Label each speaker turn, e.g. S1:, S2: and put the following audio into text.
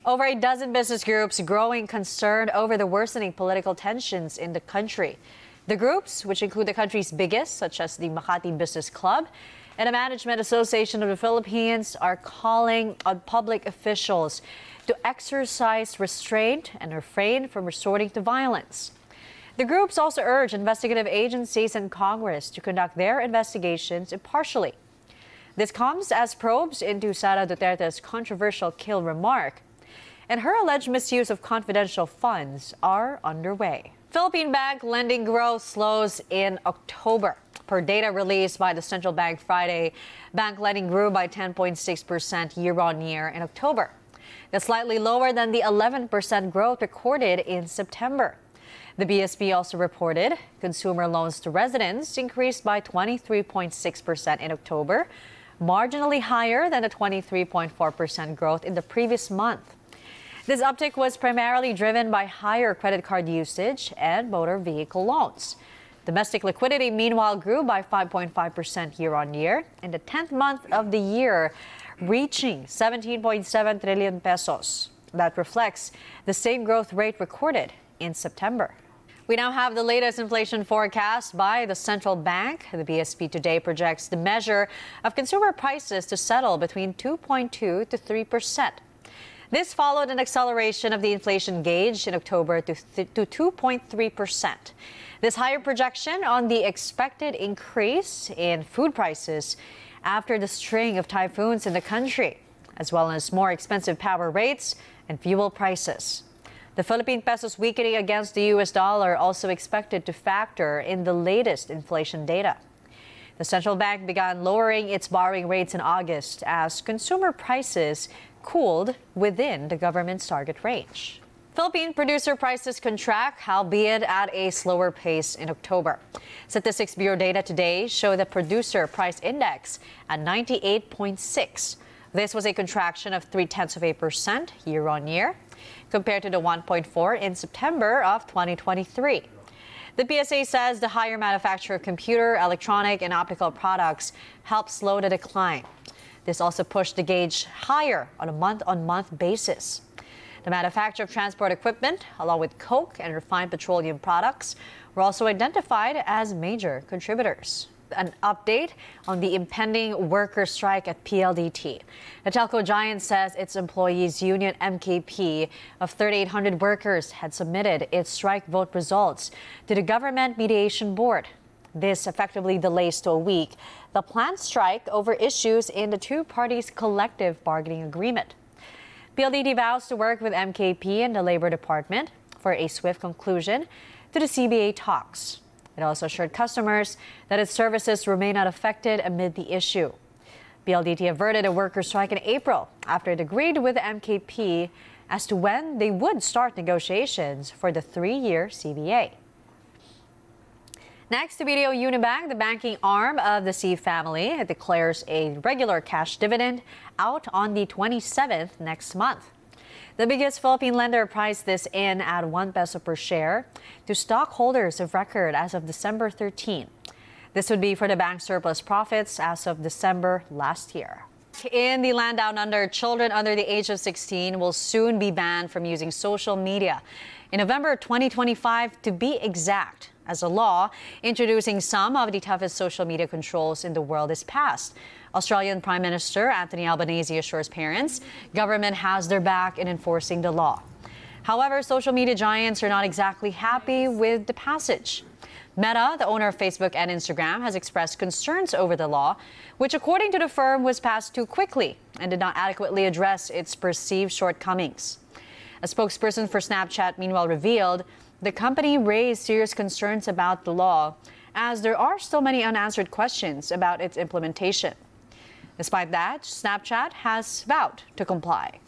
S1: Over a dozen business groups growing concern over the worsening political tensions in the country. The groups, which include the country's biggest, such as the Makati Business Club and the Management Association of the Philippines, are calling on public officials to exercise restraint and refrain from resorting to violence. The groups also urge investigative agencies and Congress to conduct their investigations impartially. This comes as probes into Sara Duterte's controversial kill remark and her alleged misuse of confidential funds are underway. Philippine bank lending growth slows in October. Per data released by the central bank Friday, bank lending grew by 10.6% year-on-year in October. That's slightly lower than the 11% growth recorded in September. The BSP also reported consumer loans to residents increased by 23.6% in October, marginally higher than the 23.4% growth in the previous month. This uptick was primarily driven by higher credit card usage and motor vehicle loans. Domestic liquidity, meanwhile, grew by 5.5% year-on-year in the 10th month of the year, reaching 17.7 trillion pesos. That reflects the same growth rate recorded in September. We now have the latest inflation forecast by the central bank. The BSP today projects the measure of consumer prices to settle between 2.2 to 3%. This followed an acceleration of the inflation gauge in October to 2.3%. This higher projection on the expected increase in food prices after the string of typhoons in the country, as well as more expensive power rates and fuel prices. The Philippine peso's weakening against the US dollar also expected to factor in the latest inflation data. The central bank began lowering its borrowing rates in August as consumer prices cooled within the government's target range. Philippine producer prices contract, albeit at a slower pace in October. Statistics Bureau data today show the producer price index at 98.6. This was a contraction of 0.3% year-on-year, compared to the 1.4 in September of 2023. The PSA says the higher manufacture of computer, electronic, and optical products helped slow the decline. This also pushed the gauge higher on a month-on-month basis. The manufacture of transport equipment, along with coke and refined petroleum products, were also identified as major contributors. An update on the impending worker strike at PLDT. The telco giant says its employees' union MKP of 3,800 workers had submitted its strike vote results to the Government Mediation Board. This effectively delays to a week the planned strike over issues in the two parties' collective bargaining agreement. PLDT vows to work with MKP and the Labor Department for a swift conclusion to the CBA talks. It also assured customers that its services remain unaffected amid the issue. PLDT averted a worker strike in April after it agreed with the MKP as to when they would start negotiations for the 3-year CBA. Next, to BDO Unibank, the banking arm of the Sy family, it declares a regular cash dividend out on the 27th next month. The biggest Philippine lender priced this in at 1 peso per share to stockholders of record as of December 13. This would be for the bank's surplus profits as of December last year. In the land down under, children under the age of 16 will soon be banned from using social media in November 2025 to be exact, as a law introducing some of the toughest social media controls in the world is passed. Australian Prime Minister Anthony Albanese assures parents government has their back in enforcing the law. However, social media giants are not exactly happy with the passage. Meta, the owner of Facebook and Instagram, has expressed concerns over the law, which according to the firm was passed too quickly and did not adequately address its perceived shortcomings. A spokesperson for Snapchat meanwhile revealed the company raised serious concerns about the law, as there are still many unanswered questions about its implementation. Despite that, Snapchat has vowed to comply.